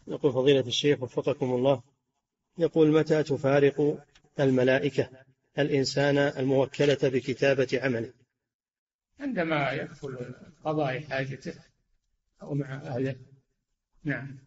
يقول فضيلة الشيخ وفقكم الله، يقول متى تفارق الملائكة الإنسان الموكلة بكتابة عمله؟ عندما يدخل قضاء حاجته أو مع أهله. نعم.